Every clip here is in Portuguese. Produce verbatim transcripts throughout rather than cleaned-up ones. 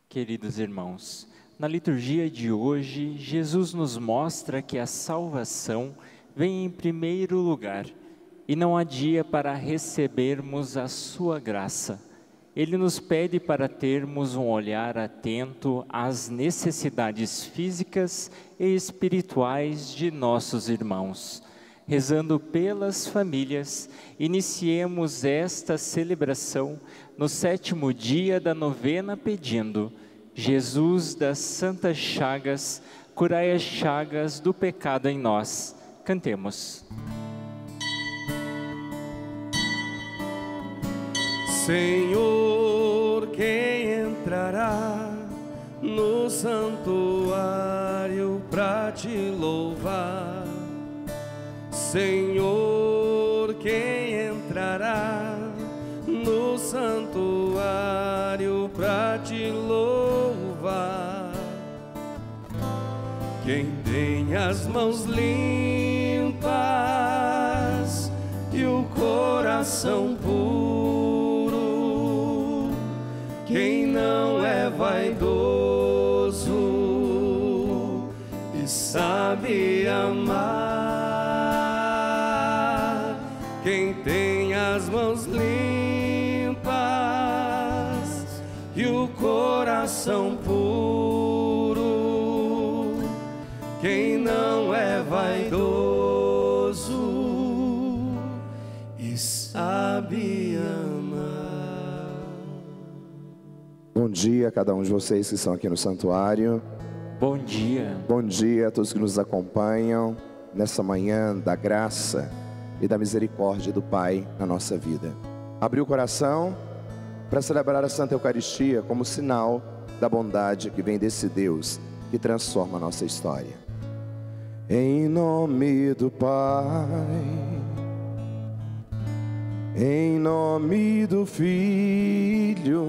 Queridos irmãos, na liturgia de hoje, Jesus nos mostra que a salvação vem em primeiro lugar e não há dia para recebermos a sua graça. Ele nos pede para termos um olhar atento às necessidades físicas e espirituais de nossos irmãos. Rezando pelas famílias, iniciemos esta celebração no sétimo dia da novena pedindo: Jesus das Santas Chagas, curai as chagas do pecado em nós. Cantemos. Senhor, quem entrará no santuário para te louvar? Senhor, quem entrará no santuário para te louvar? Quem tem as mãos limpas e o coração puro, quem não é vaidoso e sabe amar. Quem tem as mãos limpas e o coração puro, quem não é vaidoso e sabe amar. Bom dia a cada um de vocês que estão aqui no santuário. Bom dia. Bom dia a todos que nos acompanham nessa manhã da graça e da misericórdia do Pai na nossa vida. Abrir o coração para celebrar a Santa Eucaristia como sinal da bondade que vem desse Deus que transforma a nossa história. Em nome do Pai, em nome do Filho,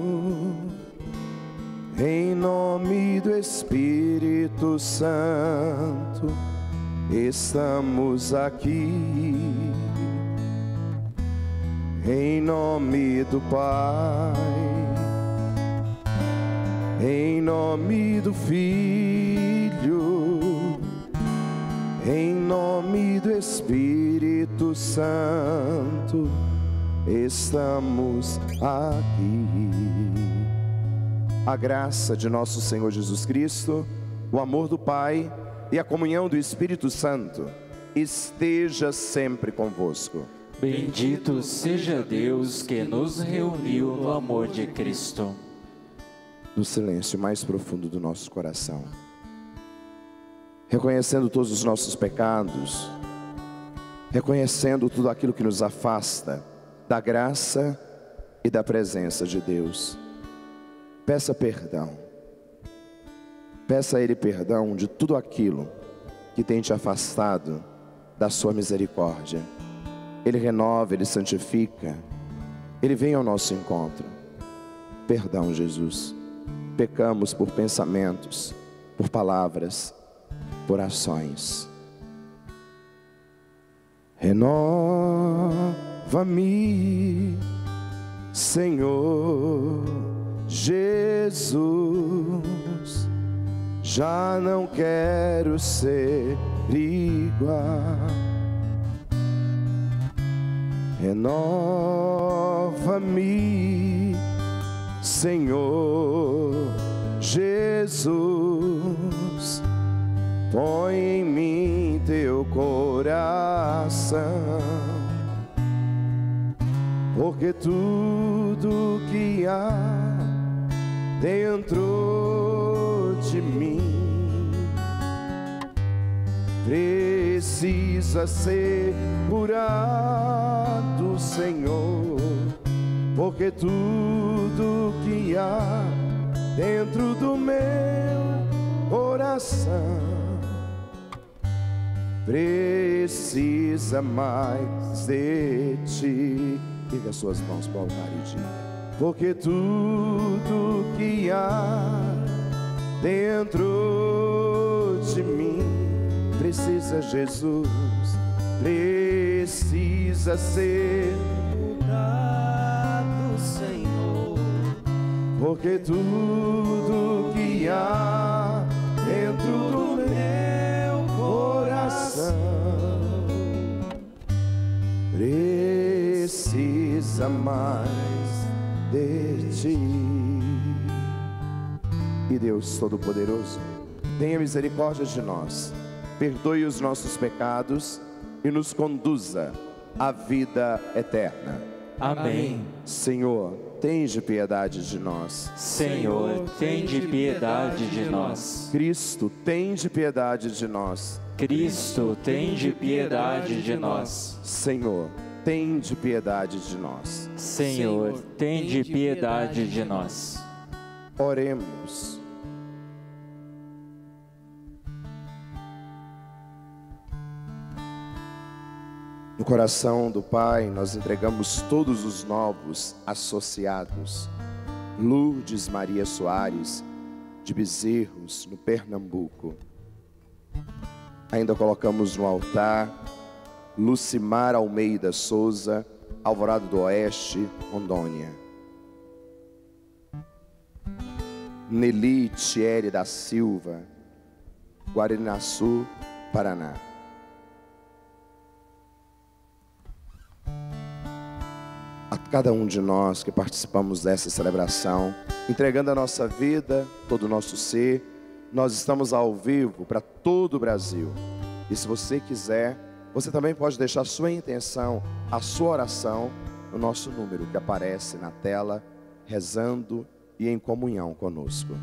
em nome do Espírito Santo, estamos aqui. Em nome do Pai, em nome do Filho, em nome do Espírito Santo, estamos aqui. A graça de nosso Senhor Jesus Cristo, o amor do Pai e a comunhão do Espírito Santo esteja sempre convosco. Bendito seja Deus que nos reuniu no amor de Cristo. No silêncio mais profundo do nosso coração, reconhecendo todos os nossos pecados, reconhecendo tudo aquilo que nos afasta da graça e da presença de Deus, peça perdão. Peça a Ele perdão de tudo aquilo que tem te afastado da sua misericórdia. Ele renova, Ele santifica, Ele vem ao nosso encontro. Perdão, Jesus. Pecamos por pensamentos, por palavras, por ações. Renova-me, Senhor Jesus. Já não quero ser igual. Renova-me, Senhor Jesus. Põe em mim teu coração, porque tudo que há dentro de mim precisa ser curado, Senhor, porque tudo que há dentro do meu coração precisa mais de ti. Erga as suas mãos para o altar e diga: porque tudo que há dentro de mim precisa, Jesus, precisa ser curado, Senhor, porque tudo que há dentro do meu coração precisa mais de ti. E Deus Todo-Poderoso, tenha misericórdia de nós, perdoe os nossos pecados e nos conduza à vida eterna. Amém. Senhor, tende piedade de nós. Senhor, tende piedade de nós. Cristo, tende piedade de nós. Cristo, tende piedade de nós. Senhor, tende piedade de nós. Senhor, tende piedade de nós. Oremos. No coração do Pai, nós entregamos todos os novos associados. Lourdes Maria Soares, de Bezerros, no Pernambuco. Ainda colocamos no altar Lucimar Almeida Souza, Alvorada do Oeste, Rondônia. Nelly Thierry da Silva, Guarinaçu, Paraná. A cada um de nós que participamos dessa celebração, entregando a nossa vida, todo o nosso ser, nós estamos ao vivo para todo o Brasil. E se você quiser, você também pode deixar a sua intenção, a sua oração, no nosso número que aparece na tela, rezando e em comunhão conosco.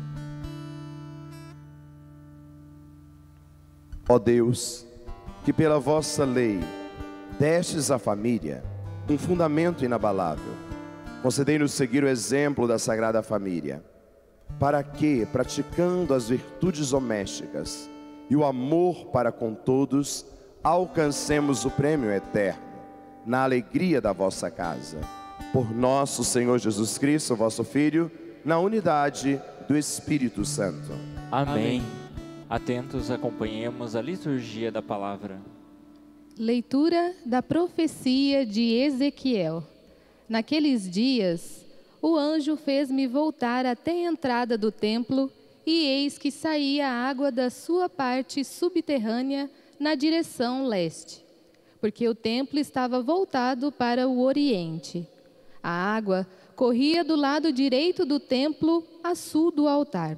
Ó Deus, que pela vossa lei destes à família um fundamento inabalável, concedei-nos seguir o exemplo da Sagrada Família, para que, praticando as virtudes domésticas e o amor para com todos, alcancemos o prêmio eterno, na alegria da vossa casa. Por nosso Senhor Jesus Cristo, vosso Filho, na unidade do Espírito Santo. Amém. Atentos, acompanhemos a liturgia da palavra. Leitura da profecia de Ezequiel. Naqueles dias, o anjo fez-me voltar até a entrada do templo, e eis que saía água da sua parte subterrânea na direção leste, porque o templo estava voltado para o oriente. A água corria do lado direito do templo, a sul do altar.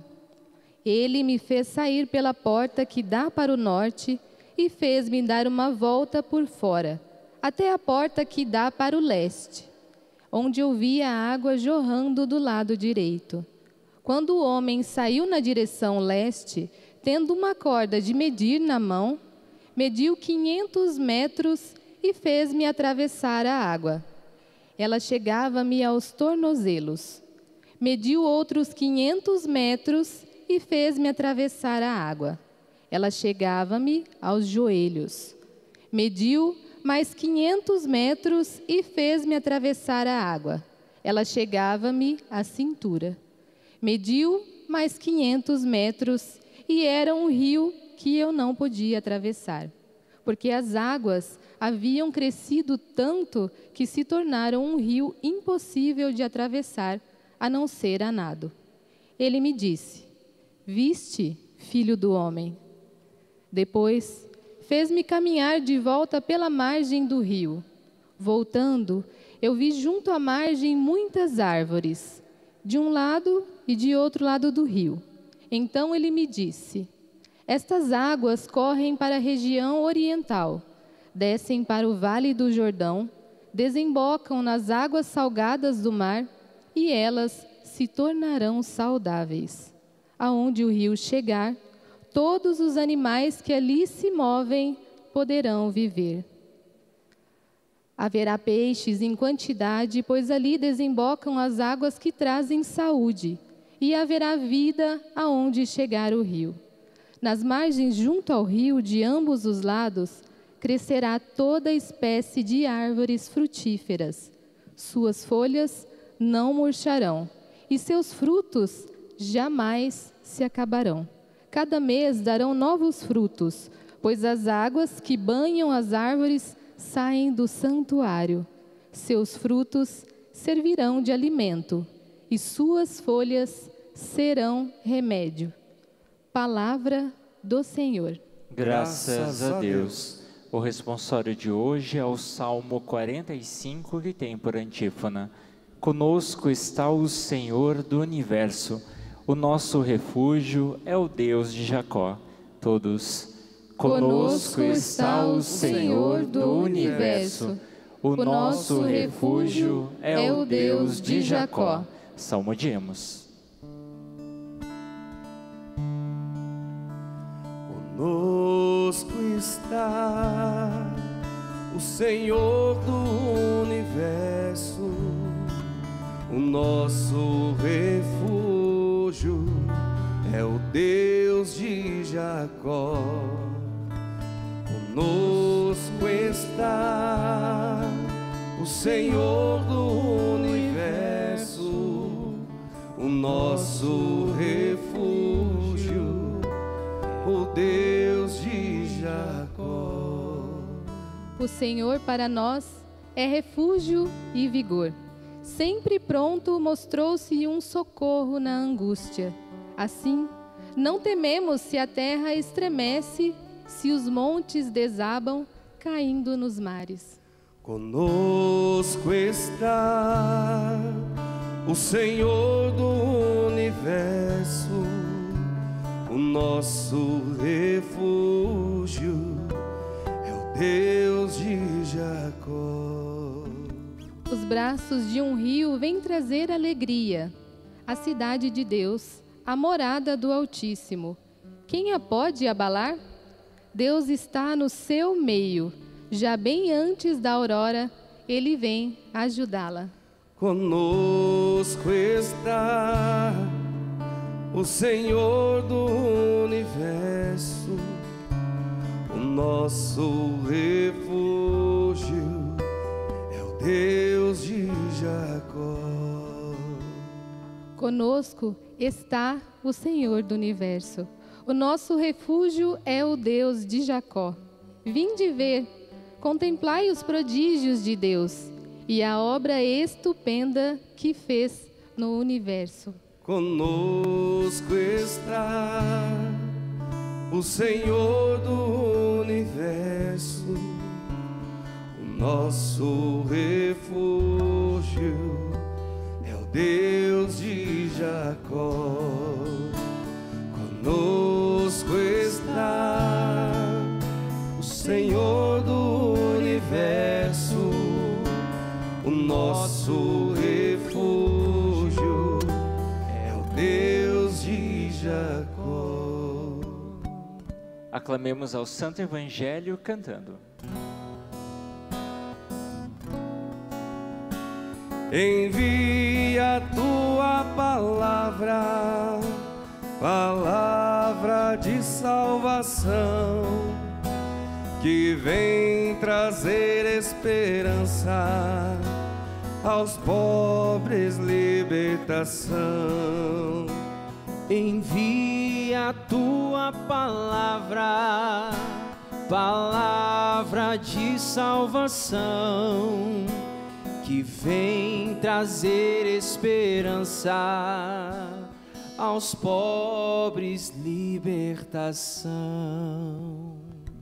Ele me fez sair pela porta que dá para o norte, e fez-me dar uma volta por fora, até a porta que dá para o leste, onde eu vi a água jorrando do lado direito. Quando o homem saiu na direção leste, tendo uma corda de medir na mão, mediu quinhentos metros e fez-me atravessar a água. Ela chegava-me aos tornozelos. Mediu outros quinhentos metros e fez-me atravessar a água. Ela chegava-me aos joelhos. Mediu mais quinhentos metros e fez-me atravessar a água. Ela chegava-me à cintura. Mediu mais quinhentos metros e era um rio que eu não podia atravessar, porque as águas haviam crescido tanto que se tornaram um rio impossível de atravessar, a não ser a nado. Ele me disse: Viste, filho do homem? Depois, fez-me caminhar de volta pela margem do rio. Voltando, eu vi junto à margem muitas árvores, de um lado e de outro lado do rio. Então ele me disse: Estas águas correm para a região oriental, descem para o vale do Jordão, desembocam nas águas salgadas do mar, e elas se tornarão saudáveis. Aonde o rio chegar, todos os animais que ali se movem poderão viver. Haverá peixes em quantidade, pois ali desembocam as águas que trazem saúde, e haverá vida aonde chegar o rio. Nas margens junto ao rio, de ambos os lados, crescerá toda espécie de árvores frutíferas. Suas folhas não murcharão, e seus frutos jamais se acabarão. Cada mês darão novos frutos, pois as águas que banham as árvores saem do santuário. Seus frutos servirão de alimento, e suas folhas serão remédio. Palavra do Senhor. Graças a Deus. O responsório de hoje é o Salmo quarenta e cinco, que tem por antífona: conosco está o Senhor do Universo, o nosso refúgio é o Deus de Jacó. Todos. Conosco está o Senhor do Universo, o nosso refúgio é o Deus de Jacó. Salmodiemos. Conosco está o Senhor do Universo, o nosso refúgio é o Deus de Jacó. Conosco está o Senhor do Universo, o nosso refúgio, o Deus de Jacó. O Senhor para nós é refúgio e vigor. Sempre pronto mostrou-se um socorro na angústia. Assim, não tememos se a terra estremece, se os montes desabam, caindo nos mares. Conosco está o Senhor do Universo, o nosso refúgio é o Deus de Jacó. Os braços de um rio vêm trazer alegria, a cidade de Deus, a morada do Altíssimo. Quem a pode abalar? Deus está no seu meio, já bem antes da aurora, Ele vem ajudá-la. Conosco está o Senhor do Universo, o nosso refúgio é o Deus de Jacó. Conosco está o Senhor do Universo, o nosso refúgio é o Deus de Jacó. Vinde ver, contemplai os prodígios de Deus e a obra estupenda que fez no universo. Conosco está o Senhor do Universo, o nosso refúgio é o Deus de Jacó. Conosco está o Senhor do Universo, o nosso refúgio é o Deus de Jacó. Aclamemos ao Santo Evangelho cantando. Envia a tua palavra, palavra de salvação, que vem trazer esperança aos pobres, libertação. Envia a tua palavra, palavra de salvação, que vem trazer esperança aos pobres, libertação.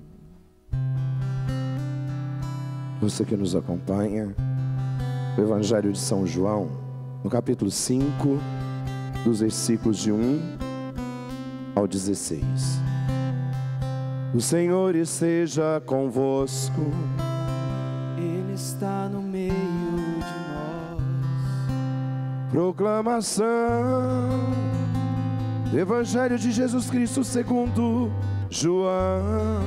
Você que nos acompanha, o Evangelho de São João, no capítulo cinco, dos versículos de um ao dezesseis. O Senhor esteja convosco. Ele está no meio de nós. Proclamação do Evangelho de Jesus Cristo segundo João.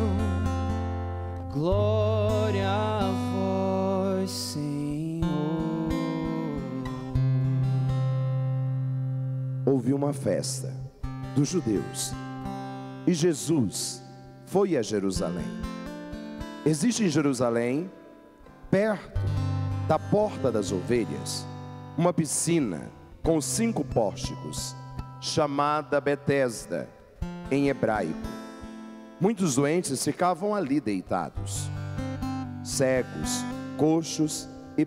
Glória a vós, Senhor. Houve uma festa dos judeus e Jesus foi a Jerusalém. Existe em Jerusalém, perto da Porta das Ovelhas, uma piscina com cinco pórticos, chamada Betesda, em hebraico. Muitos doentes ficavam ali deitados, cegos, coxos e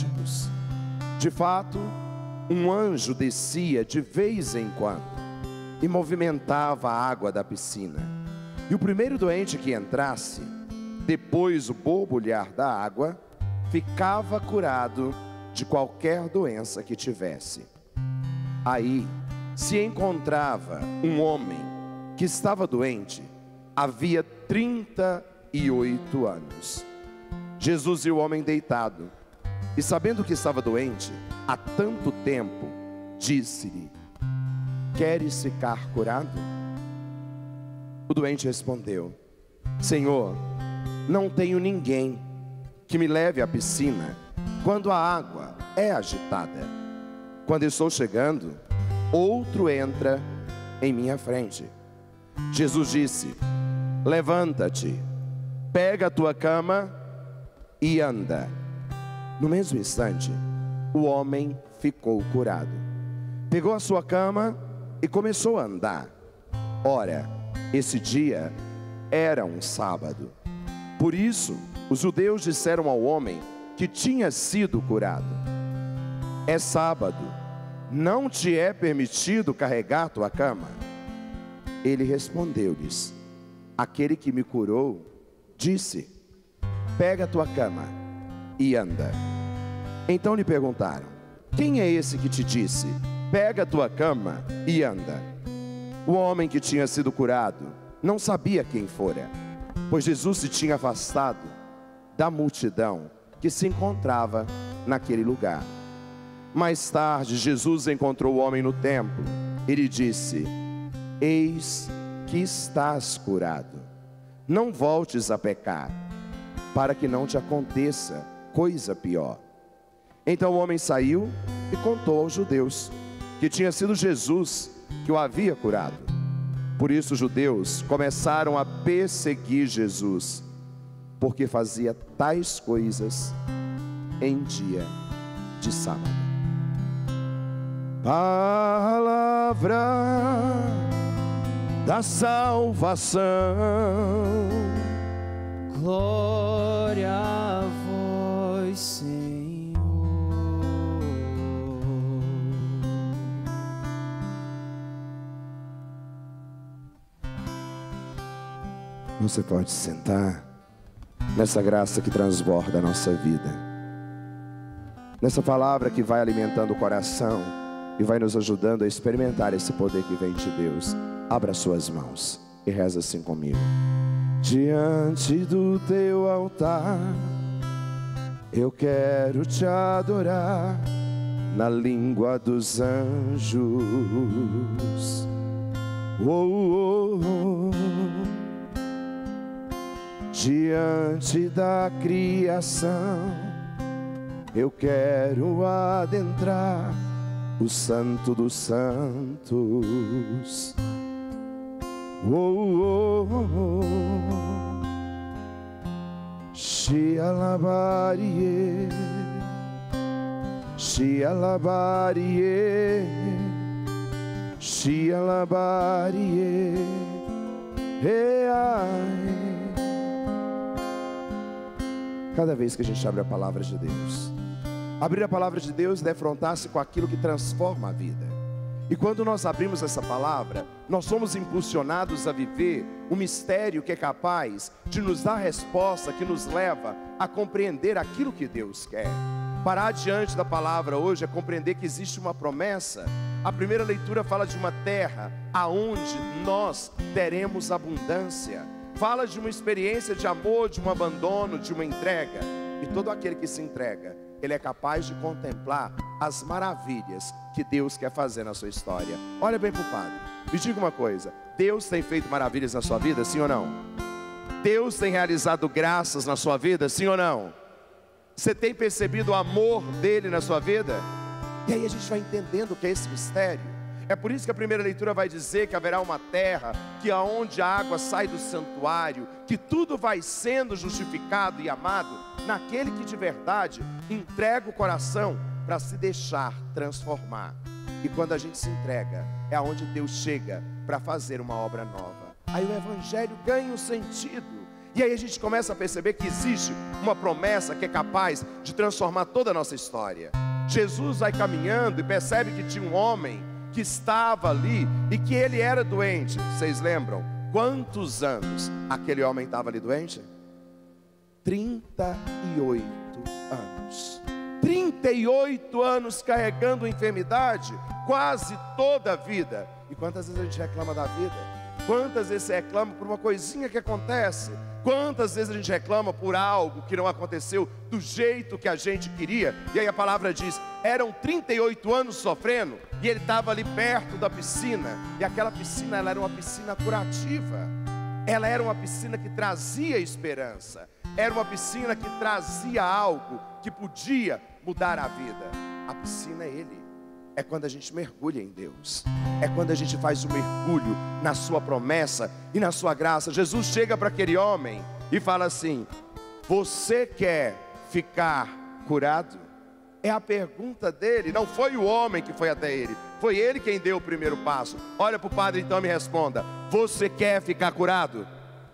paralíticos. De fato, um anjo descia de vez em quando e movimentava a água da piscina. E o primeiro doente que entrasse, depois do borbulhar da água, ficava curado de qualquer doença que tivesse. Aí se encontrava um homem que estava doente havia trinta e oito anos. Jesus viu o homem deitado e, sabendo que estava doente há tanto tempo, disse-lhe: queres ficar curado? O doente respondeu: Senhor, não tenho ninguém que me leve à piscina quando a água é agitada. Quando estou chegando, outro entra em minha frente. Jesus disse: levanta-te, pega a tua cama e anda. No mesmo instante, o homem ficou curado. Pegou a sua cama e começou a andar. Ora, esse dia era um sábado. Por isso, os judeus disseram ao homem que tinha sido curado: é sábado, não te é permitido carregar tua cama? Ele respondeu-lhes: aquele que me curou disse: pega a tua cama e anda. Então lhe perguntaram: quem é esse que te disse: pega a tua cama e anda? O homem que tinha sido curado não sabia quem fora, pois Jesus se tinha afastado da multidão que se encontrava naquele lugar. Mais tarde, Jesus encontrou o homem no templo e lhe disse: eis que estás curado, não voltes a pecar, para que não te aconteça coisa pior. Então o homem saiu e contou aos judeus que tinha sido Jesus que o havia curado. Por isso os judeus começaram a perseguir Jesus, porque fazia tais coisas em dia de sábado. Palavra da salvação. Glória a vós, Senhor. Você pode sentar nessa graça que transborda a nossa vida, nessa palavra que vai alimentando o coração e vai nos ajudando a experimentar esse poder que vem de Deus. Abra suas mãos e reza assim comigo. Diante do teu altar, eu quero te adorar na língua dos anjos. Oh, oh, oh. Diante da criação, eu quero adentrar o santo dos santos. Oh, oh, oh. Shialabarie, Shialabarie, Shialabarie, hey, ai. Cada vez que a gente abre a palavra de Deus, abrir a palavra de Deus é defrontar-se com aquilo que transforma a vida. E quando nós abrimos essa palavra, nós somos impulsionados a viver um mistério que é capaz de nos dar resposta, que nos leva a compreender aquilo que Deus quer. Parar diante da palavra hoje é compreender que existe uma promessa. A primeira leitura fala de uma terra aonde nós teremos abundância. Fala de uma experiência de amor, de um abandono, de uma entrega. E todo aquele que se entrega, ele é capaz de contemplar as maravilhas que Deus quer fazer na sua história. Olha bem para o padre, me diga uma coisa: Deus tem feito maravilhas na sua vida, sim ou não? Deus tem realizado graças na sua vida, sim ou não? Você tem percebido o amor dele na sua vida? E aí a gente vai entendendo o que é esse mistério. É por isso que a primeira leitura vai dizer que haverá uma terra, que aonde a água sai do santuário, que tudo vai sendo justificado e amado naquele que de verdade entrega o coração para se deixar transformar. E quando a gente se entrega, é aonde Deus chega para fazer uma obra nova. Aí o evangelho ganha um sentido. E aí a gente começa a perceber que existe uma promessa que é capaz de transformar toda a nossa história. Jesus vai caminhando e percebe que tinha um homem que estava ali e que ele era doente. Vocês lembram? Quantos anos aquele homem estava ali doente? trinta e oito anos. trinta e oito anos carregando enfermidade, quase toda a vida. E quantas vezes a gente reclama da vida? Quantas vezes você reclama por uma coisinha que acontece? Quantas vezes a gente reclama por algo que não aconteceu do jeito que a gente queria? E aí a palavra diz, eram trinta e oito anos sofrendo, e ele estava ali perto da piscina. E aquela piscina, ela era uma piscina curativa. Ela era uma piscina que trazia esperança. Era uma piscina que trazia algo que podia mudar a vida. A piscina é Ele. É quando a gente mergulha em Deus. É quando a gente faz o mergulho na sua promessa e na sua graça. Jesus chega para aquele homem e fala assim: você quer ficar curado? É a pergunta dele. Não foi o homem que foi até ele, foi ele quem deu o primeiro passo. Olha para o padre então e me responda: você quer ficar curado?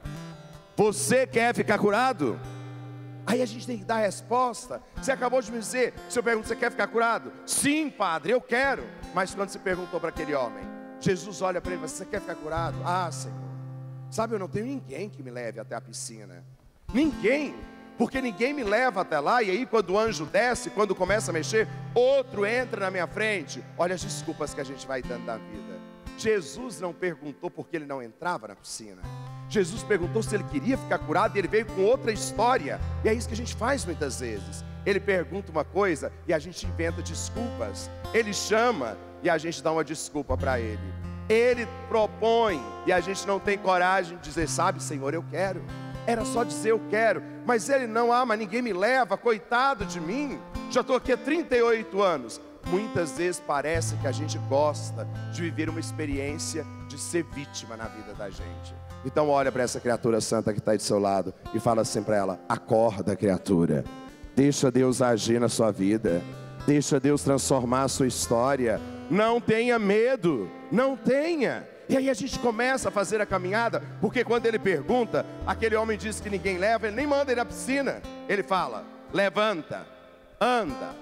Você quer ficar curado? Aí a gente tem que dar a resposta. Você acabou de me dizer, se eu pergunto, você quer ficar curado? Sim, padre, eu quero. Mas quando você perguntou para aquele homem, Jesus olha para ele e fala: você quer ficar curado? Ah, Senhor, sabe, eu não tenho ninguém que me leve até a piscina. Ninguém, porque ninguém me leva até lá. E aí quando o anjo desce, quando começa a mexer, outro entra na minha frente. Olha as desculpas que a gente vai dando da vida. Jesus não perguntou porque ele não entrava na piscina. Jesus perguntou se ele queria ficar curado, e ele veio com outra história. E é isso que a gente faz muitas vezes. Ele pergunta uma coisa e a gente inventa desculpas. Ele chama e a gente dá uma desculpa para ele. Ele propõe e a gente não tem coragem de dizer: sabe, Senhor, eu quero. Era só dizer eu quero. Mas ele não: ah, mas ninguém me leva, coitado de mim, já estou aqui há trinta e oito anos. Muitas vezes parece que a gente gosta de viver uma experiência de ser vítima na vida da gente. Então olha para essa criatura santa que está aí do seu lado e fala assim para ela: acorda, criatura. Deixa Deus agir na sua vida. Deixa Deus transformar a sua história. Não tenha medo, não tenha. E aí a gente começa a fazer a caminhada, porque quando ele pergunta, aquele homem diz que ninguém leva, ele nem manda ele na piscina. Ele fala: levanta, anda,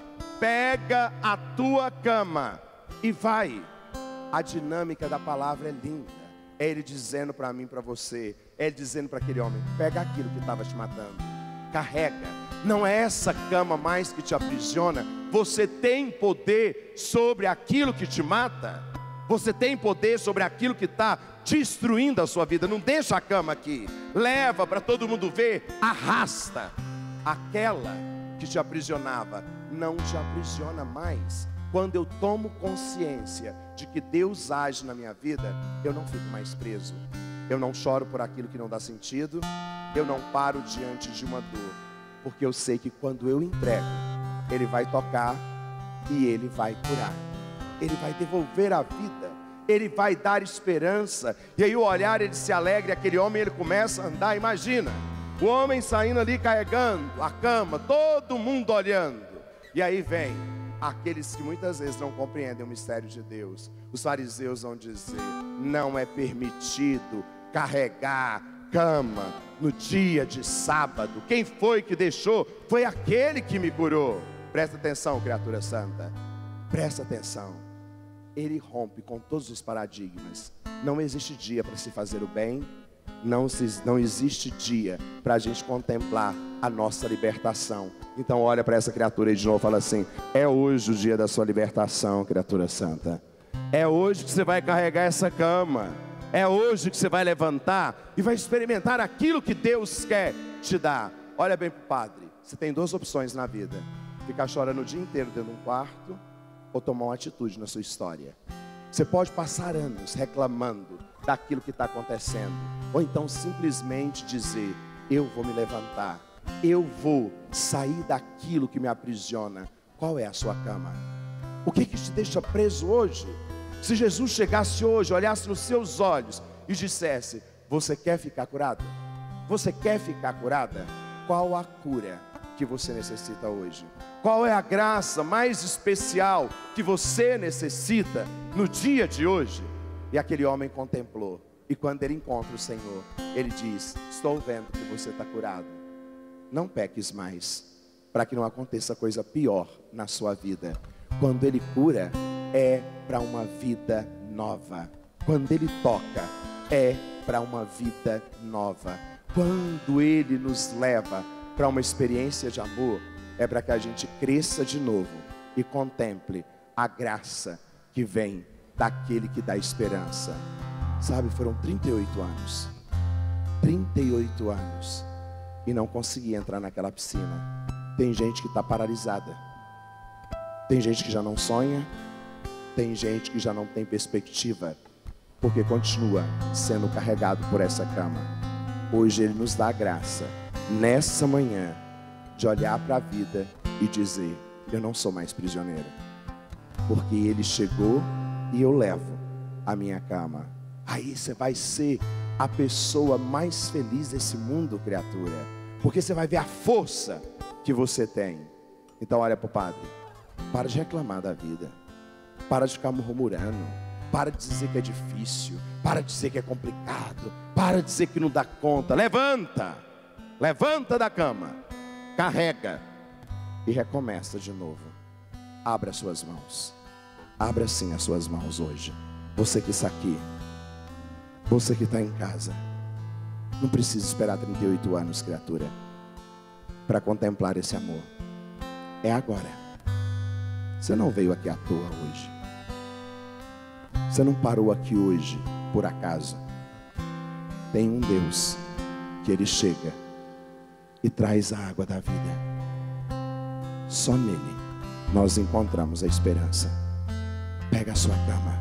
pega a tua cama e vai. A dinâmica da palavra é linda. É ele dizendo para mim, para você, é ele dizendo para aquele homem: pega aquilo que estava te matando, carrega. Não é essa cama mais que te aprisiona. Você tem poder sobre aquilo que te mata. Você tem poder sobre aquilo que está destruindo a sua vida. Não deixa a cama aqui, leva para todo mundo ver, arrasta. Aquela que te aprisionava não te aprisiona mais. Quando eu tomo consciência de que Deus age na minha vida, eu não fico mais preso. Eu não choro por aquilo que não dá sentido. Eu não paro diante de uma dor, porque eu sei que quando eu entrego, Ele vai tocar e Ele vai curar. Ele vai devolver a vida, Ele vai dar esperança. E aí o olhar, ele se alegra, aquele homem, ele começa a andar. Imagina, o homem saindo ali carregando a cama, todo mundo olhando. E aí vem aqueles que muitas vezes não compreendem o mistério de Deus. Os fariseus vão dizer: não é permitido carregar cama no dia de sábado. Quem foi que deixou? Foi aquele que me curou. Presta atenção, criatura santa, presta atenção. Ele rompe com todos os paradigmas. Não existe dia para se fazer o bem. Não, se, não existe dia para a gente contemplar a nossa libertação. Então olha para essa criatura aí de novo e fala assim: é hoje o dia da sua libertação, criatura santa. É hoje que você vai carregar essa cama. É hoje que você vai levantar e vai experimentar aquilo que Deus quer te dar. Olha bem para o padre. Você tem duas opções na vida: ficar chorando o dia inteiro dentro de um quarto, ou tomar uma atitude na sua história. Você pode passar anos reclamando daquilo que está acontecendo, ou então simplesmente dizer: eu vou me levantar, eu vou sair daquilo que me aprisiona. Qual é a sua cama? O que que te deixa preso hoje? Se Jesus chegasse hoje, olhasse nos seus olhos e dissesse: você quer ficar curado? Você quer ficar curada? Qual a cura que você necessita hoje? Qual é a graça mais especial que você necessita no dia de hoje? E aquele homem contemplou. E quando ele encontra o Senhor, ele diz: estou vendo que você está curado. Não peques mais, para que não aconteça coisa pior na sua vida. Quando ele cura, é para uma vida nova. Quando Ele toca, é para uma vida nova. Quando Ele nos leva para uma experiência de amor, é para que a gente cresça de novo e contemple a graça que vem daquele que dá esperança. Sabe, foram trinta e oito anos. trinta e oito anos. E não consegui entrar naquela piscina. Tem gente que está paralisada. Tem gente que já não sonha. Tem gente que já não tem perspectiva. Porque continua sendo carregado por essa cama. Hoje Ele nos dá a graça, nessa manhã, de olhar para a vida e dizer: eu não sou mais prisioneiro. Porque Ele chegou e eu levo a minha cama. Aí você vai ser a pessoa mais feliz desse mundo, criatura. Porque você vai ver a força que você tem. Então olha para o padre. Para de reclamar da vida. Para de ficar murmurando. Para de dizer que é difícil. Para de dizer que é complicado. Para de dizer que não dá conta. Levanta. Levanta da cama. Carrega. E recomeça de novo. Abra suas mãos. Abra sim as suas mãos hoje. Você que está aqui. Você que está em casa. Não precisa esperar trinta e oito anos, criatura, para contemplar esse amor. É agora. Você não veio aqui à toa hoje. Você não parou aqui hoje por acaso. Tem um Deus que Ele chega e traz a água da vida. Só nele nós encontramos a esperança. Pega a sua cama.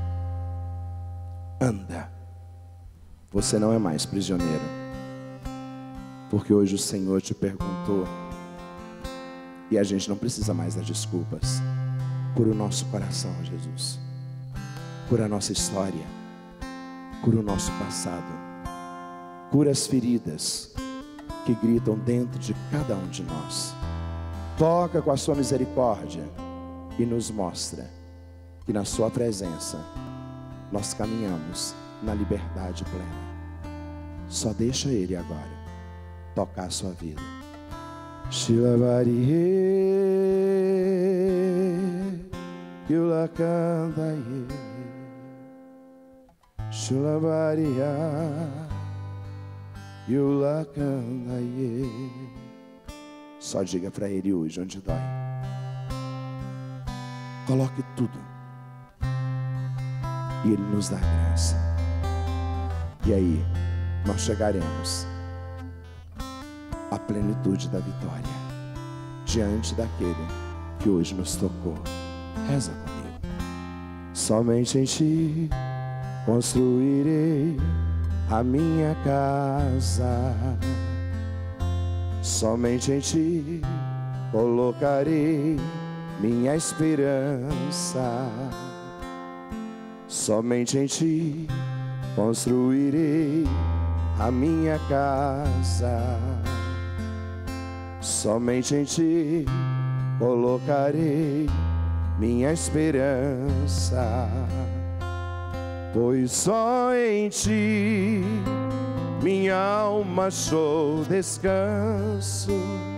Anda. Você não é mais prisioneiro. Porque hoje o Senhor te perguntou. E a gente não precisa mais dar desculpas. Cura o nosso coração, Jesus. Cura a nossa história. Cura o nosso passado. Cura as feridas que gritam dentro de cada um de nós. Toca com a sua misericórdia e nos mostra que na sua presença nós caminhamos na liberdade plena. Só deixa Ele agora tocar a sua vida. Shilabariye Yulakandaye Shilabariya Yulakandaye. Só diga para Ele hoje onde dói. Coloque tudo. E Ele nos dá graça. E aí nós chegaremos à plenitude da vitória diante daquele que hoje nos tocou. Reza comigo. Somente em Ti construirei a minha casa. Somente em Ti colocarei minha esperança. Somente em Ti construirei a minha casa. Somente em Ti colocarei minha esperança. Pois só em Ti minha alma achou descanso.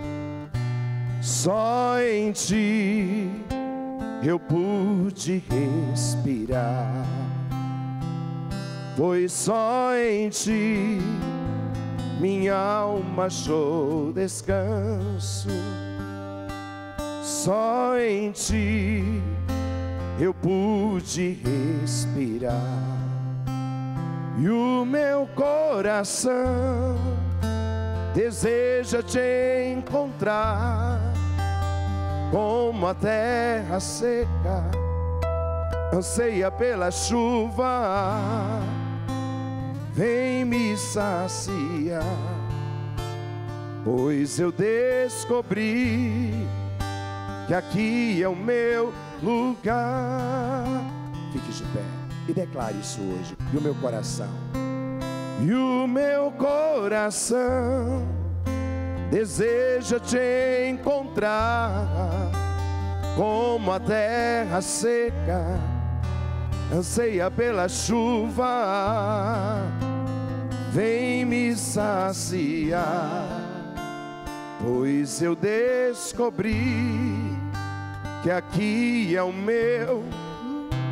Só em Ti eu pude respirar. Pois só em Ti minha alma achou descanso. Só em Ti eu pude respirar. E o meu coração deseja Te encontrar, como a terra seca anseia pela chuva. Vem me saciar, pois eu descobri que aqui é o meu lugar. Fique de pé e declare isso hoje. E o meu coração, e o meu coração deseja Te encontrar, como a terra seca anseia pela chuva. Vem me saciar, pois eu descobri que aqui é o meu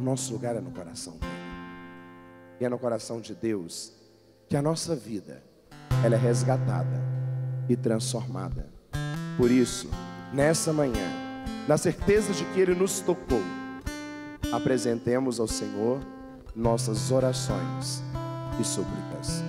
nosso lugar é no coração dele. E é no coração de Deus que a nossa vida, ela é resgatada e transformada. Por isso, nessa manhã, na certeza de que Ele nos tocou, apresentemos ao Senhor nossas orações e súplicas.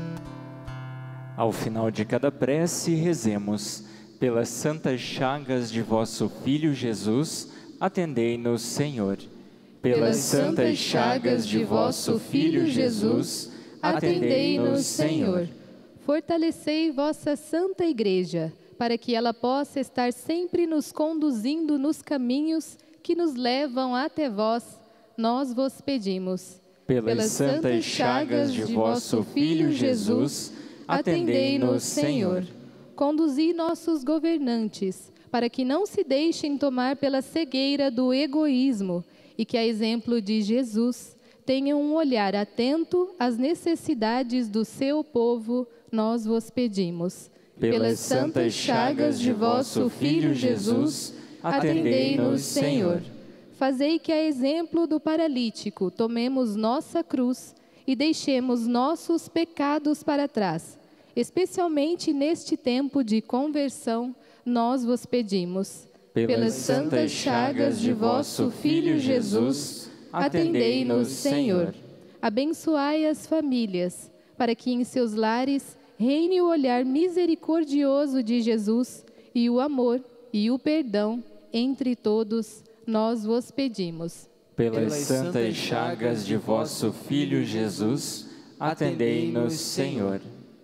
Ao final de cada prece, rezemos: pelas santas chagas de vosso Filho Jesus, atendei-nos, Senhor. Pelas santas chagas de vosso Filho Jesus, atendei-nos, Senhor. Fortalecei vossa Santa Igreja, para que ela possa estar sempre nos conduzindo nos caminhos que nos levam até vós, nós vos pedimos. Pelas santas chagas de vosso Filho Jesus, atendei-nos, Senhor. Conduzi nossos governantes, para que não se deixem tomar pela cegueira do egoísmo e que, a exemplo de Jesus, tenham um olhar atento às necessidades do seu povo, nós vos pedimos. Pelas santas chagas de vosso Filho Jesus, atendei-nos, Senhor. Fazei que, a exemplo do paralítico, tomemos nossa cruz e deixemos nossos pecados para trás. Especialmente neste tempo de conversão, nós vos pedimos. Pelas santas chagas de vosso Filho Jesus, atendei-nos, Senhor. Abençoai as famílias, para que em seus lares reine o olhar misericordioso de Jesus e o amor e o perdão entre todos, nós vos pedimos. Pelas santas chagas de vosso Filho Jesus, atendei-nos, Senhor.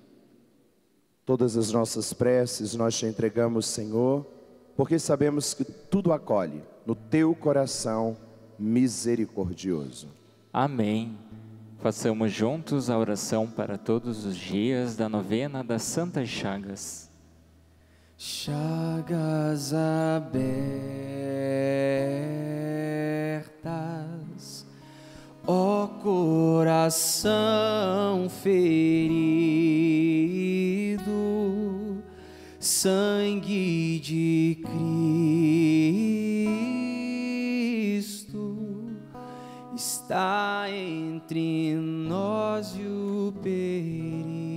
Todas as nossas preces nós te entregamos, Senhor, porque sabemos que tudo acolhe no teu coração misericordioso. Amém. Façamos juntos a oração para todos os dias da novena das Santas Chagas. Chagas abertas, ó coração ferido, sangue de Cristo está entre nós e o perigo.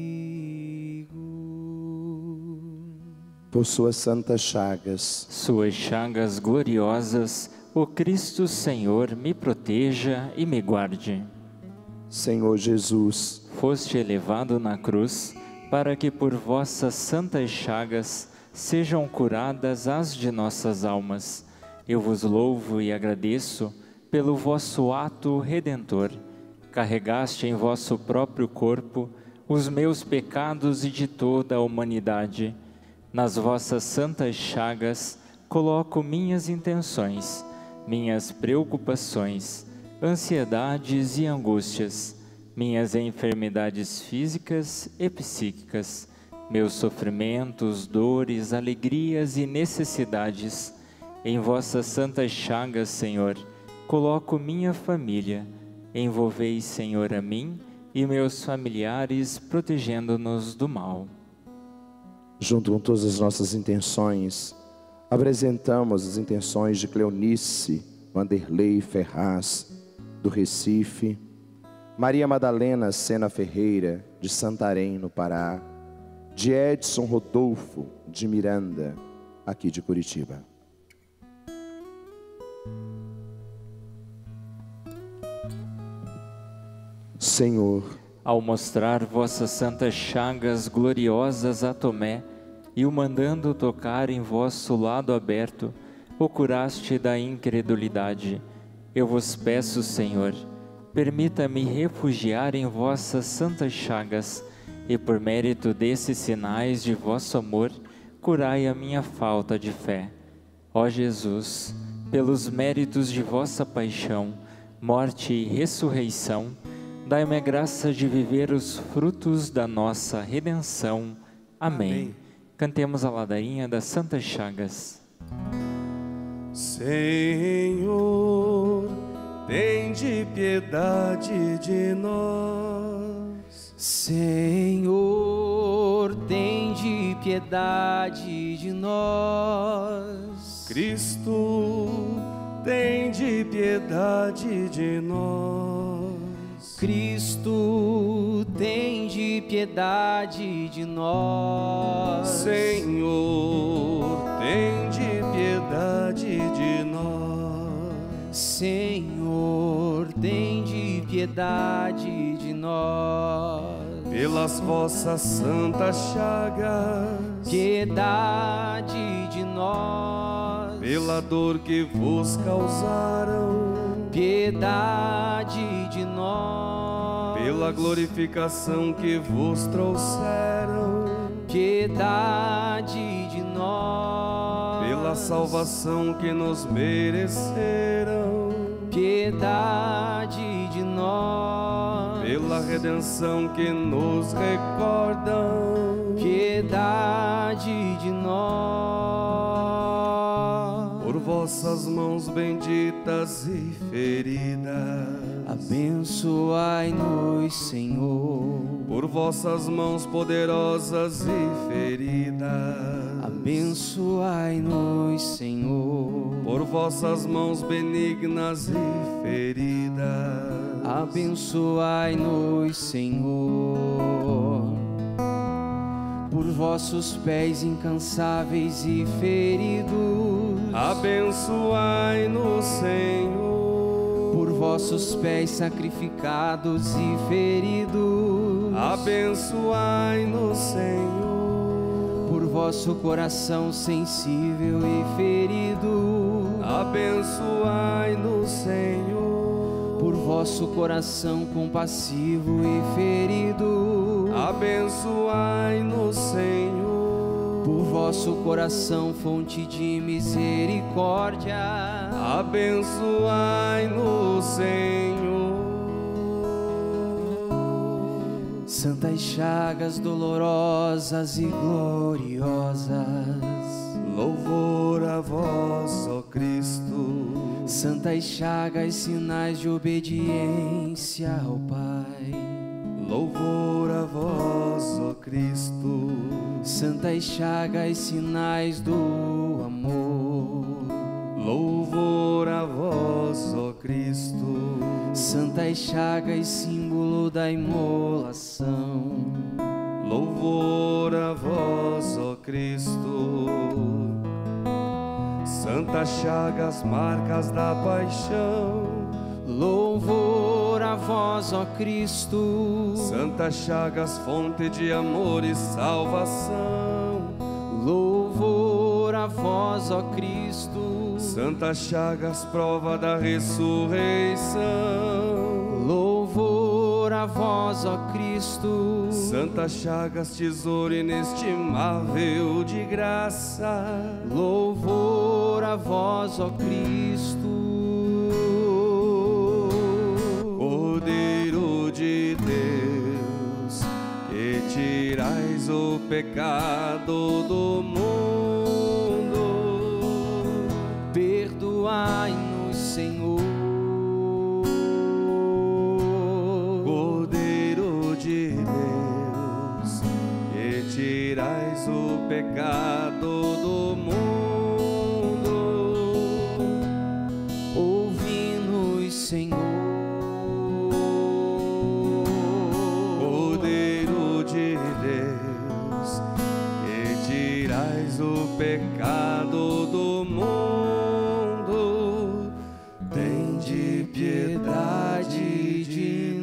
Por suas santas chagas, Suas chagas gloriosas, o Cristo Senhor me proteja e me guarde. Senhor Jesus, Foste elevado na cruz, para que por vossas santas chagas sejam curadas as de nossas almas. Eu vos louvo e agradeço pelo vosso ato redentor. Carregaste em vosso próprio corpo os meus pecados e de toda a humanidade. Nas vossas santas chagas coloco minhas intenções, minhas preocupações, ansiedades e angústias, minhas enfermidades físicas e psíquicas, meus sofrimentos, dores, alegrias e necessidades. Em vossas santas chagas, Senhor, coloco minha família. Envolvei, Senhor, a mim e meus familiares, protegendo-nos do mal. junto com todas as nossas intenções, apresentamos as intenções de Cleonice Vanderlei Ferraz, do Recife, Maria Madalena Sena Ferreira, de Santarém, no Pará, de Edson Rodolfo de Miranda, aqui de Curitiba. Senhor, ao mostrar vossas santas chagas gloriosas a Tomé e o mandando tocar em vosso lado aberto, o curaste da incredulidade. Eu vos peço, Senhor, permita-me refugiar em vossas santas chagas e, por mérito desses sinais de vosso amor, curai a minha falta de fé. Ó Jesus, pelos méritos de vossa paixão, morte e ressurreição, dai-me a graça de viver os frutos da nossa redenção. Amém. Amém. Cantemos a ladainha das Santas Chagas. Senhor, tende piedade de nós. Senhor, tende piedade de nós. Cristo, tende piedade de nós. Cristo, tende piedade de nós. Senhor, tende piedade de nós. Senhor, tende piedade de nós. Pelas vossas santas chagas, piedade de nós. Pela dor que vos causaram, piedade de nós. Pela glorificação que vos trouxeram, piedade de nós. Pela salvação que nos mereceram, piedade de nós. Pela redenção que nos recordam, piedade de nós. Por vossas mãos benditas e feridas, abençoai-nos, Senhor. Por vossas mãos poderosas e feridas, abençoai-nos, Senhor. Por vossas mãos benignas e feridas, abençoai-nos, Senhor. Por vossos pés incansáveis e feridos, abençoai-nos, Senhor. Por vossos pés sacrificados e feridos, abençoai-nos, Senhor. Por vosso coração sensível e ferido, abençoai-nos, Senhor. Por vosso coração compassivo e ferido, abençoai-nos, Senhor. Por vosso coração fonte de misericórdia, abençoai-nos, Senhor. Santas chagas dolorosas e gloriosas, louvor a vós, ó Cristo. Santas chagas, sinais de obediência ao Pai, louvor a vós, ó Cristo. Santas chagas, sinais do amor, louvor a vós, ó Cristo. Santas chagas, símbolo da imolação, louvor a vós, ó Cristo. Santas chagas, marcas da paixão, louvor a vós, ó Cristo. Santas chagas, fonte de amor e salvação, louvor a vós, ó Cristo. Santas chagas, prova da ressurreição, louvor a vós, ó Cristo. Santas chagas, tesouro inestimável de graça, louvor a vós, ó Cristo. Cordeiro de Deus, que tirais o pecado do mundo, perdoai-nos, Senhor. Cordeiro de Deus, que tirais o pecado do mundo, ouvi-nos, Senhor. Cordeiro de Deus, que tirais o pecado do mundo, tende piedade de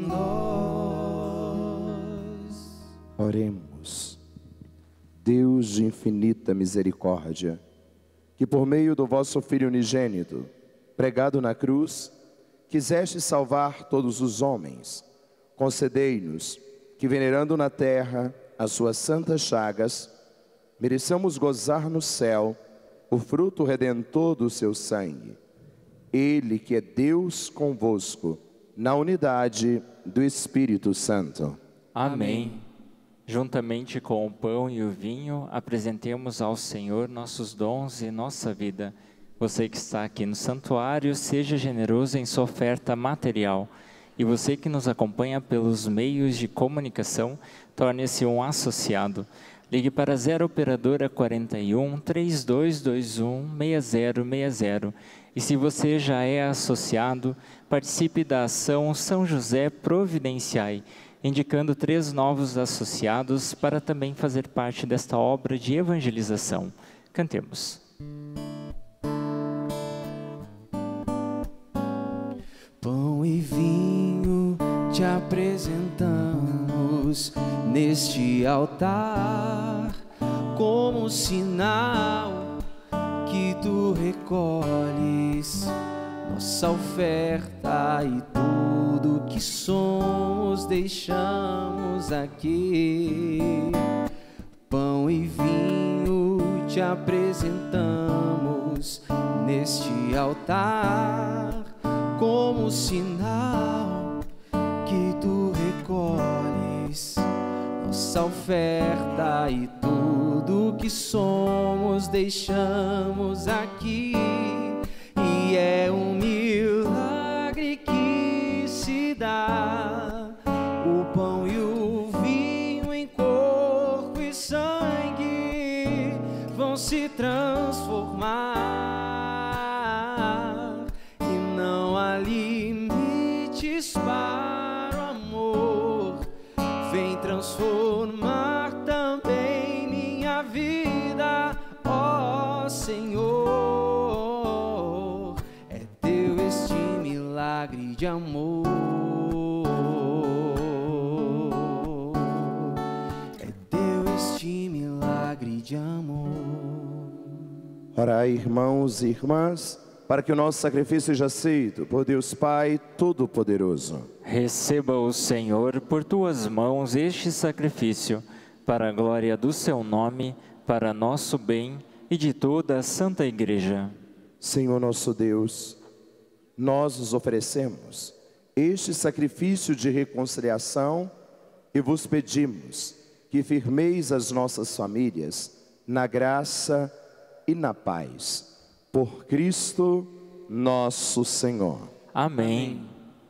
nós. Oremos. Deus de infinita misericórdia, que por meio do vosso Filho unigênito, pregado na cruz, quiseste salvar todos os homens, concedei-nos que, venerando na terra as suas santas chagas, mereçamos gozar no céu o fruto redentor do seu sangue. Ele que é Deus convosco, na unidade do Espírito Santo. Amém. Juntamente com o pão e o vinho, apresentemos ao Senhor nossos dons e nossa vida. Você que está aqui no santuário, seja generoso em sua oferta material. E você que nos acompanha pelos meios de comunicação, torne-se um associado. Ligue para zero operadora quarenta e um, trinta e dois vinte e um, sessenta sessenta. E se você já é associado, participe da ação São José Providenciai, indicando três novos associados para também fazer parte desta obra de evangelização. Cantemos. Pão e vinho te apresentamos neste altar, como sinal que tu recolhes nossa oferta, e tudo que somos deixamos aqui. Pão e vinho te apresentamos neste altar, como sinal que tu recolhes nossa oferta, e tudo que somos deixamos aqui. E é um milagre que se dá, o pão e o vinho em corpo e sangue vão se transformar, e não há limites para o amor. Vem transformar também minha vida, ó Senhor. É teu este milagre de amor, é teu este milagre de amor. Orai, irmãos e irmãs, para que o nosso sacrifício seja aceito por Deus Pai Todo-Poderoso. Receba o Senhor por tuas mãos este sacrifício, para a glória do seu nome, para nosso bem e de toda a Santa Igreja. Senhor nosso Deus, nós nos oferecemos este sacrifício de reconciliação e vos pedimos que firmeis as nossas famílias na graça e na paz. Por Cristo nosso Senhor. Amém.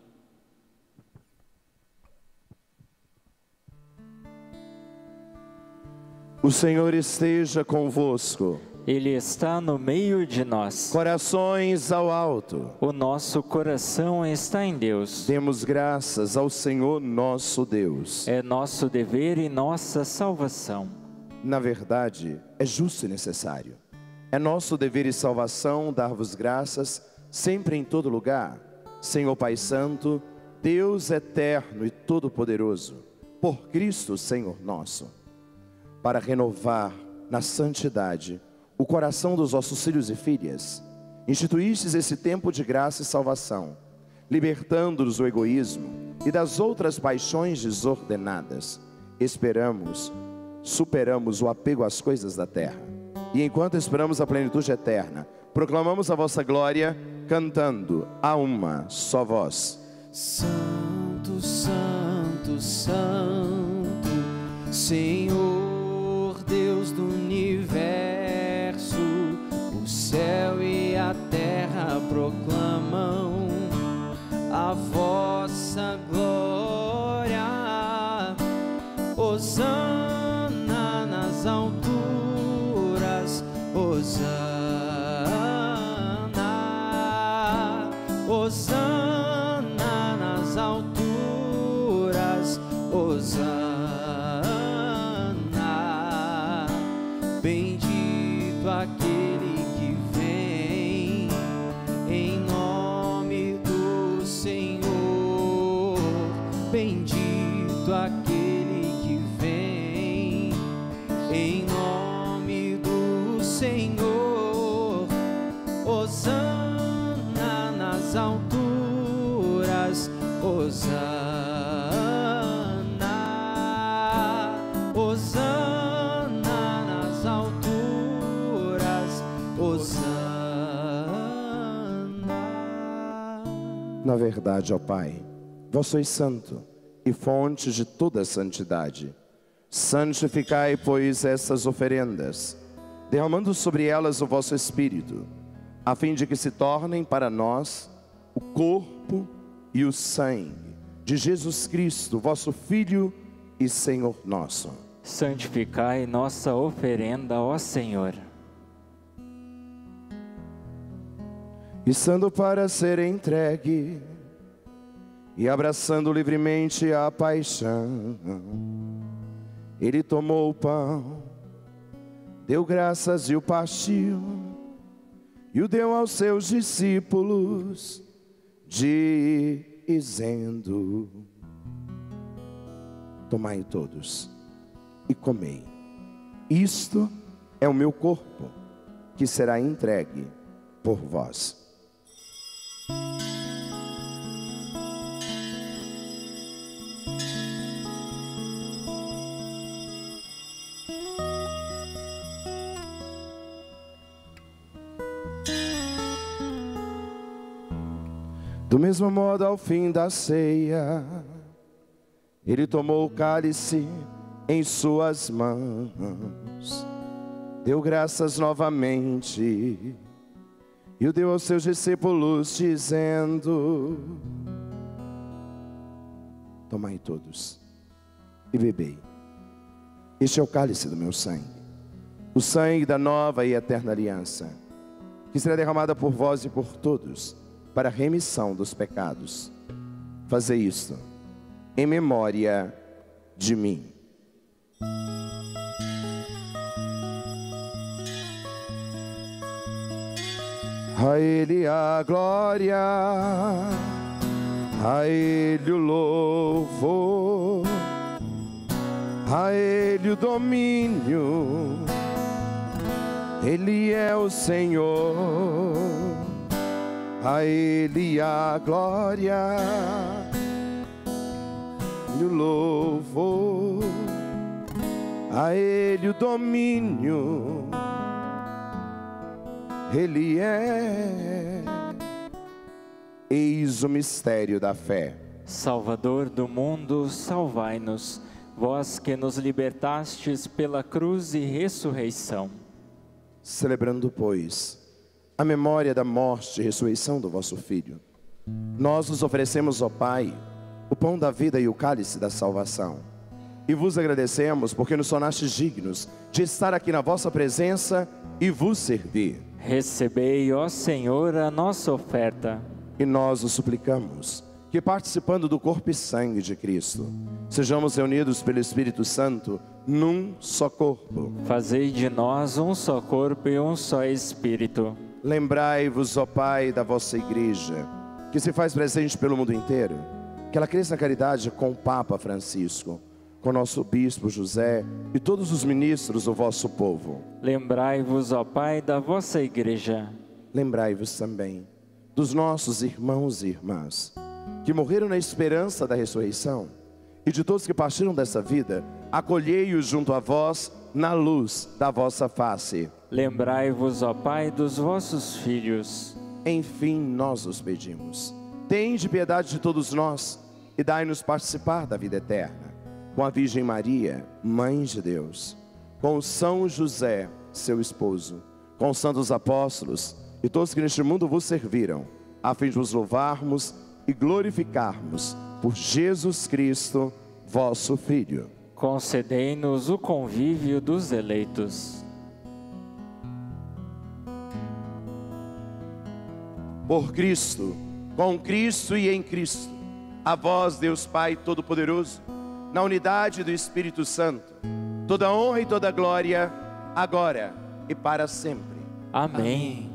O Senhor esteja convosco. Ele está no meio de nós. Corações ao alto. O nosso coração está em Deus. Demos graças ao Senhor nosso Deus. É nosso dever e nossa salvação. Na verdade, é justo e necessário. É nosso dever e salvação dar-vos graças sempre em todo lugar, Senhor Pai Santo, Deus eterno e todo-poderoso, por Cristo Senhor nosso, para renovar na santidade o coração dos vossos filhos e filhas. Instituístes esse tempo de graça e salvação, libertando-nos do egoísmo e das outras paixões desordenadas. Esperamos, superamos o apego às coisas da terra. E enquanto esperamos a plenitude eterna, proclamamos a vossa glória, cantando a uma só voz. Santo, Santo, Santo, Senhor Deus do universo, o céu e a terra proclamam a vossa glória. Hosana nas alturas, Hosana, Hosana nas alturas, Hosana. Bendito aquele que vem em nome do Senhor, bendito aquele que vem em nome do Senhor. Hosana nas alturas, Hosana, Hosana nas alturas, Hosana. Na verdade, ó Pai, vós sois santo e fonte de toda santidade. Santificai, pois, essas oferendas, derramando sobre elas o vosso Espírito, a fim de que se tornem para nós o corpo e o sangue de Jesus Cristo, vosso Filho e Senhor nosso. Santificai nossa oferenda, ó Senhor. Estando para ser entregue e abraçando livremente a paixão, ele tomou o pão, deu graças e o partiu, e o deu aos seus discípulos, dizendo: tomai todos e comei, isto é o meu corpo, que será entregue por vós. Do mesmo modo, ao fim da ceia, ele tomou o cálice em suas mãos, deu graças novamente e o deu aos seus discípulos, dizendo: tomai todos e bebei, este é o cálice do meu sangue, o sangue da nova e eterna aliança, que será derramada por vós e por todos, para a remissão dos pecados. Fazei isto em memória de mim. A Ele a glória, a Ele o louvor, a Ele o domínio, Ele é o Senhor. A Ele a glória e o louvor, a Ele o domínio, Ele é. Eis o mistério da fé. Salvador do mundo, salvai-nos, vós que nos libertastes pela cruz e ressurreição. Celebrando, pois, a memória da morte e ressurreição do vosso Filho, nós vos oferecemos, ó Pai, o pão da vida e o cálice da salvação. E vos agradecemos porque nos tornastes dignos de estar aqui na vossa presença e vos servir. Recebei, ó Senhor, a nossa oferta. E nós os suplicamos que, participando do corpo e sangue de Cristo, sejamos reunidos pelo Espírito Santo num só corpo. Fazei de nós um só corpo e um só Espírito. Lembrai-vos, ó Pai, da vossa Igreja, que se faz presente pelo mundo inteiro, que ela cresça na caridade com o Papa Francisco, com o nosso Bispo José e todos os ministros do vosso povo. Lembrai-vos, ó Pai, da vossa Igreja. Lembrai-vos também dos nossos irmãos e irmãs, que morreram na esperança da ressurreição, e de todos que partiram dessa vida, acolhei-os junto a vós na luz da vossa face. Lembrai-vos, ó Pai, dos vossos filhos. Enfim, nós os pedimos, tende piedade de todos nós e dai-nos participar da vida eterna, com a Virgem Maria, Mãe de Deus, com São José, seu esposo, com os santos apóstolos e todos que neste mundo vos serviram, a fim de vos louvarmos e glorificarmos por Jesus Cristo, vosso Filho. Concedei-nos o convívio dos eleitos. Por Cristo, com Cristo e em Cristo, a vós, Deus Pai Todo-Poderoso, na unidade do Espírito Santo, toda honra e toda glória, agora e para sempre. Amém.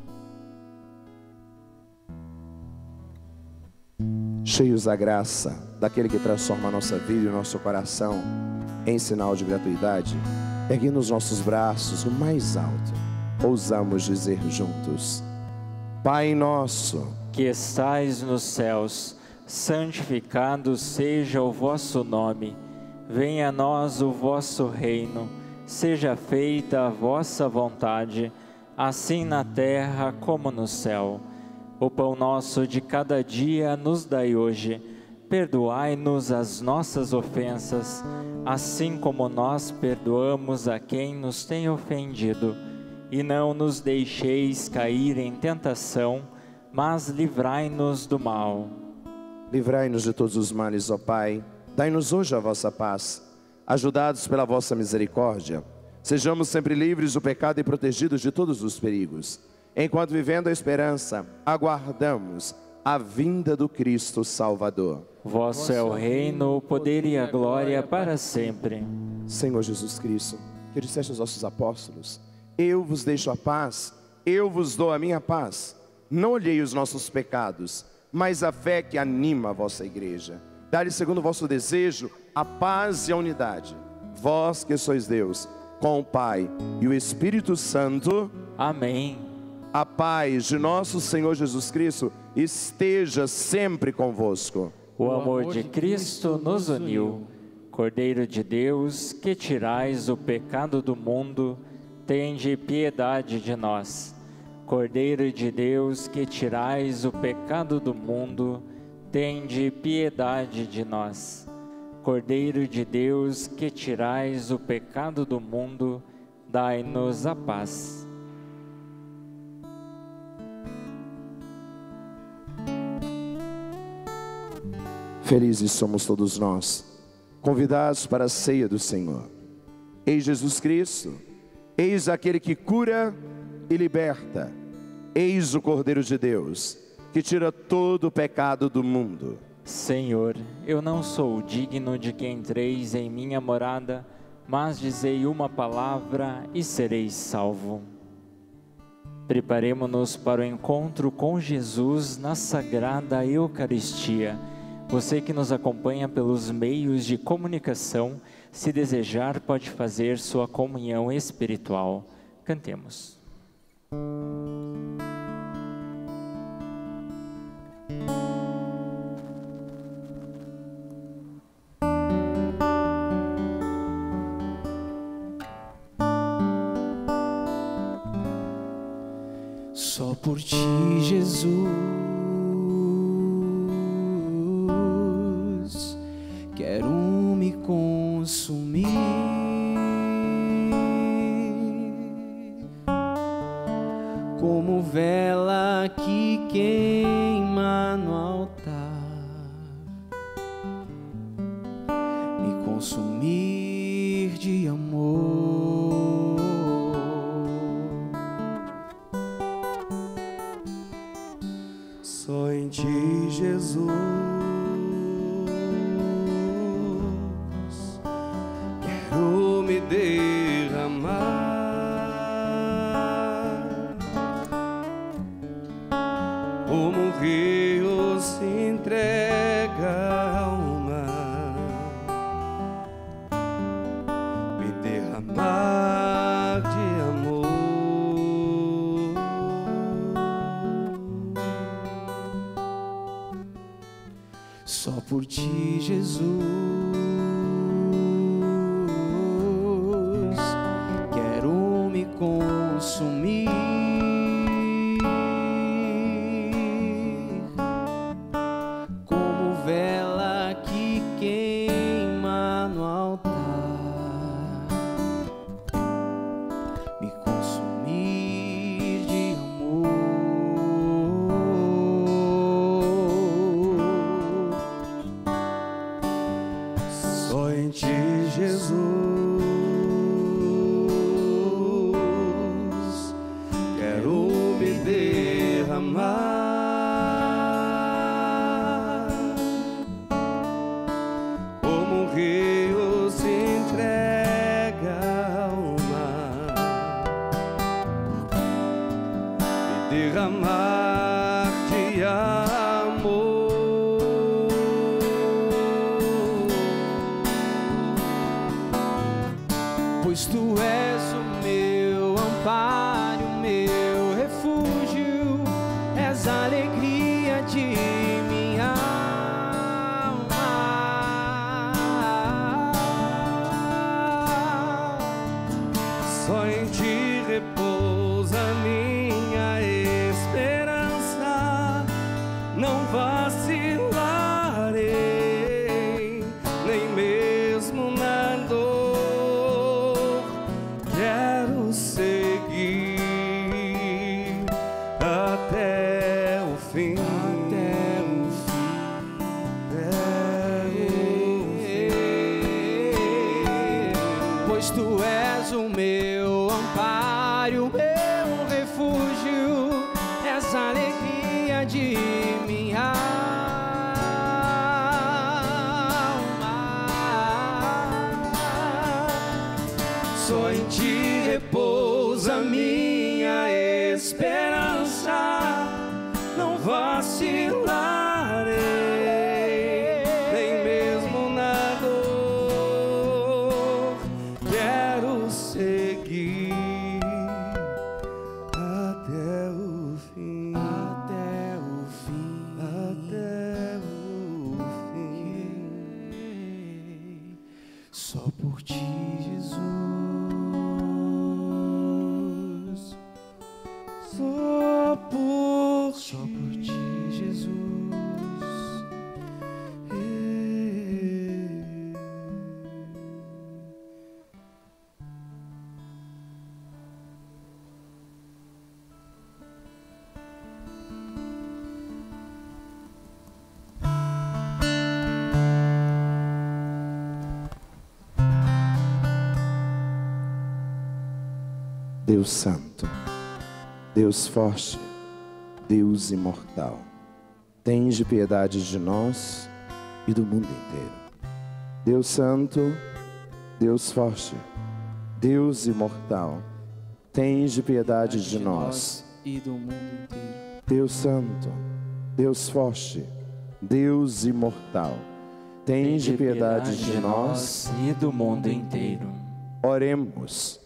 Cheios da graça daquele que transforma a nossa vida e o nosso coração em sinal de gratuidade, erguendo os nossos braços no mais alto, ousamos dizer juntos: Pai nosso, que estais nos céus, santificado seja o vosso nome. Venha a nós o vosso reino. Seja feita a vossa vontade, assim na terra como no céu. O pão nosso de cada dia nos dai hoje. Perdoai-nos as nossas ofensas, assim como nós perdoamos a quem nos tem ofendido. E não nos deixeis cair em tentação, mas livrai-nos do mal. Livrai-nos de todos os males, ó Pai. Dai-nos hoje a vossa paz. ajudados pela vossa misericórdia, sejamos sempre livres do pecado e protegidos de todos os perigos, enquanto, vivendo a esperança, aguardamos a vinda do Cristo Salvador. Vosso é o reino, o poder e a glória para sempre. Senhor Jesus Cristo, que disseste aos nossos apóstolos: eu vos deixo a paz, eu vos dou a minha paz. Não olhei os nossos pecados, mas a fé que anima a vossa igreja. Dá-lhe, segundo o vosso desejo, a paz e a unidade. Vós que sois Deus, com o Pai e o Espírito Santo. Amém. A paz de nosso Senhor Jesus Cristo esteja sempre convosco. O amor de Cristo nos uniu. Cordeiro de Deus, que tirais o pecado do mundo, tende piedade de nós. Cordeiro de Deus, que tirais o pecado do mundo, tende piedade de nós. Cordeiro de Deus, que tirais o pecado do mundo, dai-nos a paz. Felizes somos todos nós, convidados para a ceia do Senhor. Eis Jesus Cristo, eis aquele que cura e liberta. Eis o Cordeiro de Deus, que tira todo o pecado do mundo. Senhor, eu não sou digno de que entreis em minha morada, mas dizei uma palavra e sereis salvo. Preparemo-nos para o encontro com Jesus na Sagrada Eucaristia. Você que nos acompanha pelos meios de comunicação, se desejar, pode fazer sua comunhão espiritual. Cantemos. Só por ti, Jesus, quero me consumir, como vela que queima no altar, me consumir de amor. Só em ti, Jesus, quero me derramar, como um rio se entrega ao mar, me derramar de amor. Só por ti, Jesus, quero me consumir, como vela que queima no altar, me consumir de amor. Só em ti, Jesus, quero me derramar, como um rio se entrega ao mar, me derramar de amor. Pois tu és o meu amparo, o meu refúgio, és a alegria de minha alma. Só em ti repousa minha esperança, não vacilarei, nem mesmo na dor. Quero seguir até o fim, Até o fim, até o fim. és a alegria de minha alma. Só em ti repousa minha esperança, não vacilarei, nem mesmo na dor. Quero seguir até o fim, até o fim, até o fim. Só por ti, Jesus. Só por ti, só por ti, Jesus. Deus Santo, Deus forte, Deus imortal, tende piedade de nós e do mundo inteiro. Deus Santo, Deus forte, Deus imortal, tende piedade de nós e do mundo inteiro. Deus Santo, Deus forte, Deus imortal, tende piedade de nós e do mundo inteiro. Oremos.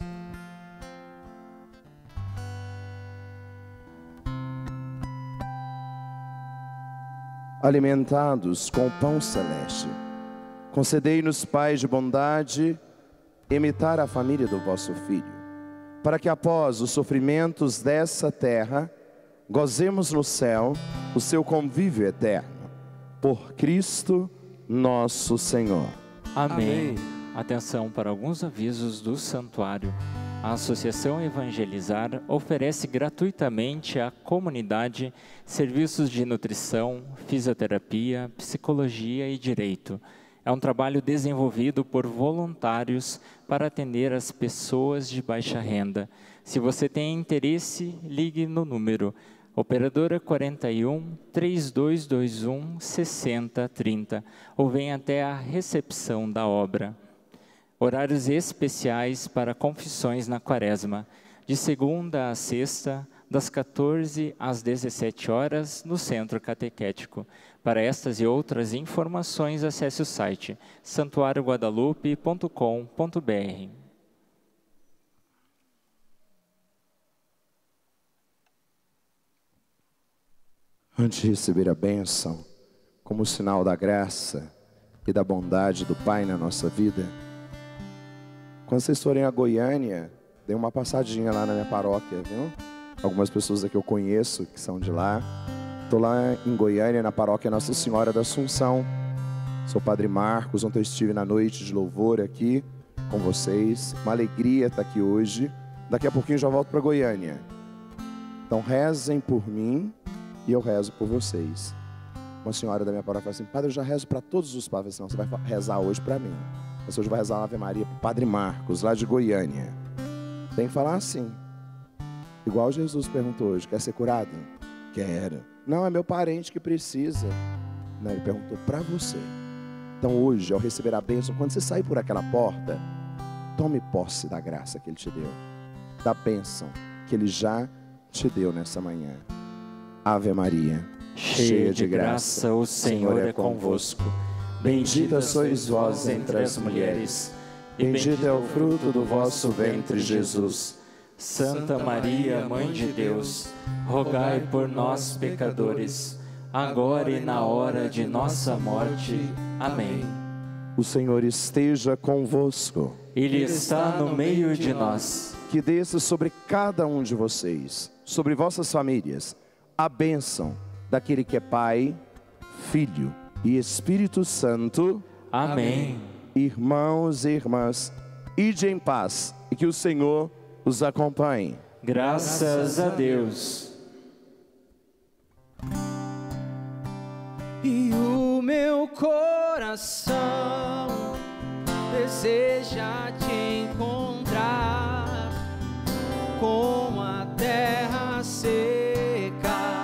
Alimentados com o pão celeste, concedei-nos, Pai de bondade, imitar a família do vosso Filho, para que após os sofrimentos dessa terra, gozemos no céu o seu convívio eterno. Por Cristo nosso Senhor. Amém. Amém. Atenção para alguns avisos do santuário. A Associação Evangelizar oferece gratuitamente à comunidade serviços de nutrição, fisioterapia, psicologia e direito. É um trabalho desenvolvido por voluntários para atender as pessoas de baixa renda. Se você tem interesse, ligue no número operadora quarenta e um, três dois dois um, sessenta trinta ou venha até a recepção da obra. Horários especiais para confissões na Quaresma, de segunda a sexta, das quatorze às dezessete horas, no Centro Catequético. Para estas e outras informações, acesse o site santuário guadalupe ponto com ponto br. Antes de receber a bênção, como sinal da graça e da bondade do Pai na nossa vida, quando vocês forem a Goiânia, dê uma passadinha lá na minha paróquia, viu? Algumas pessoas aqui eu conheço que são de lá. Estou lá em Goiânia, na paróquia Nossa Senhora da Assunção. Sou o Padre Marcos, ontem eu estive na noite de louvor aqui com vocês. Uma alegria estar aqui hoje. Daqui a pouquinho já volto para Goiânia. Então rezem por mim e eu rezo por vocês. Uma senhora da minha paróquia falou assim: Padre, eu já rezo para todos os padres. Não, você vai rezar hoje para mim. Mas hoje vai rezar uma Ave Maria para o Padre Marcos, lá de Goiânia. Tem que falar assim. Igual Jesus perguntou hoje: quer ser curado? Quero. Não, é meu parente que precisa. Não, ele perguntou para você. Então hoje, ao receber a bênção, quando você sair por aquela porta, tome posse da graça que Ele te deu, da bênção que Ele já te deu nessa manhã. Ave Maria, cheia de graça, o Senhor é convosco. Bendita sois vós entre as mulheres, e bendito é o fruto do vosso ventre, Jesus. Santa Maria, Mãe de Deus, rogai por nós, pecadores, agora e na hora de nossa morte. Amém. O Senhor esteja convosco. Ele está no meio de nós. Que desça sobre cada um de vocês, sobre vossas famílias, a bênção daquele que é Pai, Filho e Espírito Santo. Amém. Irmãos e irmãs, ide em paz e que o Senhor os acompanhe. Graças a Deus. E o meu coração deseja te encontrar, como a terra seca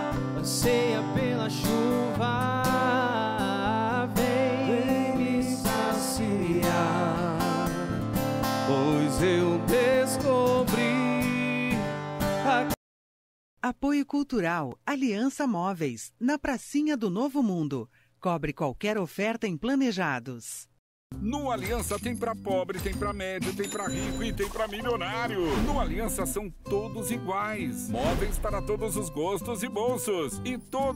pois eu descobri a... Apoio Cultural Aliança Móveis, na Pracinha do Novo Mundo. Cobre qualquer oferta em planejados. No Aliança tem pra pobre, tem pra médio, tem pra rico e tem pra milionário. No Aliança são todos iguais. Móveis para todos os gostos e bolsos. E todos